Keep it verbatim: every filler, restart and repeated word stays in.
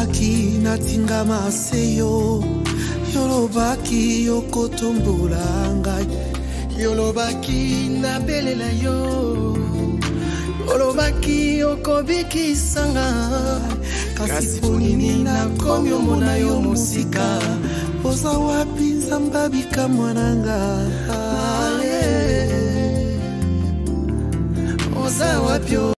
Yolobaki natinga maseyo, yolobaki yokotombola ngai, yolobaki nabelela yo, yolobaki yokobikisa ngai, kasi ponini nakomi omona yo mosika, oza wapi nzamba bika mwananga, oza wapi